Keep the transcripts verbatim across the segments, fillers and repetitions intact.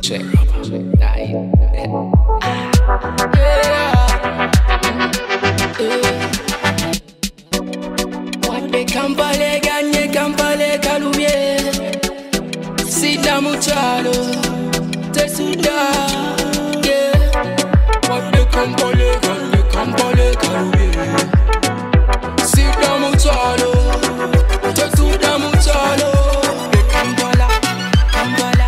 Check. Nine. Wande kampale ganye kampale kalubye Sida muchalo Tesuda yeah. Wande kampale ganye kampale kalubye Sida muchalo Tesuda muchalo Kampala Kampala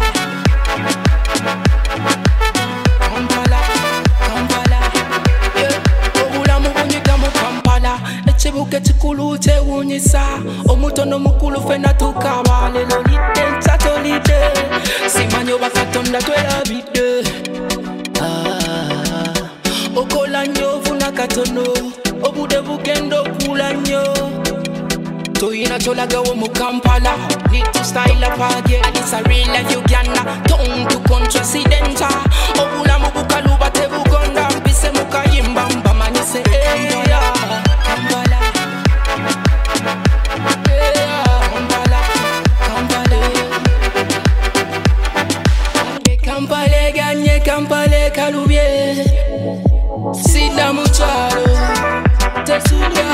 Kampala Kampala yeah. Obula mubunyika mu Kampala Echibuke chikulu chewunyisa Omutono mukulu fena tukaba Lelo lite nchato lite Simanyo bakatonda twelabide ah, Okola nyo funa katono Obude bugendo kula nyo Toyina cholaga wo mu Kampala Need to style up again And it's a real life Uganda Tongue to contrasidenta Obula mubukaluba te bugonda Mpise mukayimba mbama nise Kampala Kampala Kampala Kampala Kampale ganye Kampale kalubye Sida muchalo Tesuda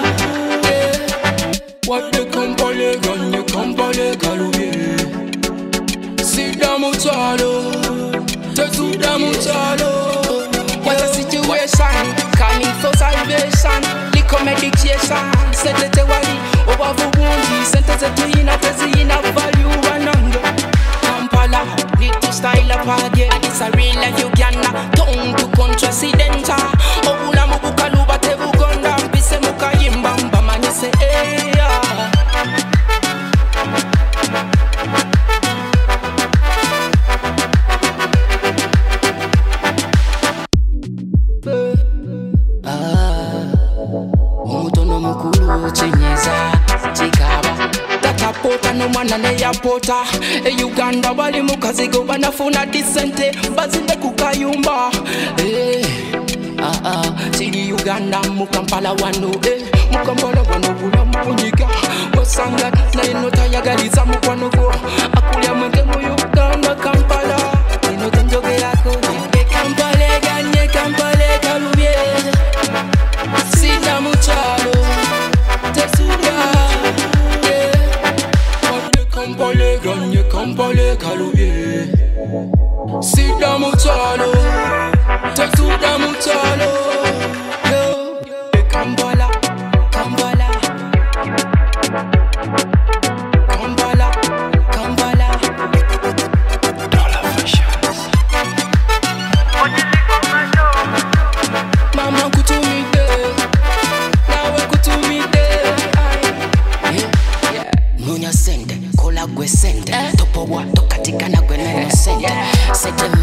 Wande kampale ganye kampale kalubye Sida muchalo Tesuda muchalo What a situation Coming for salvation Liko medication Sentete wali Oba vubundi Sentete tuina Tezina value Wananga Kampala Need to style up again And it's a real life Uganda Tongue to contrasidenta Obula mubukaluba te bugonda Mpise mukayimba mbama nise eh Omutono mukulu chinyeza chikaba Tatapota no mwana ne yapota E Uganda bali mukazigo banafuna disente Bazinde kukayumba Eh ah ah Chili Uganda mu Kampala wano eh Mu Kampala wano bula mubunyika Wasanga na inota yagaliza mukwano go Akulya mwenge mu Uganda Kampala Inota njoge yako Kampale ganye Kampale kalubye Sida muchalo Tesuda yeah. Wande kampale ganye kampale kalubye Sida muchalo Tesuda muchalo yeah. Kampala Kampala Kampala Kampala Dollar fashions Mama kutumi Nunya sente, kola gwe sente Topo wa tokatika na gwe neno sente Sete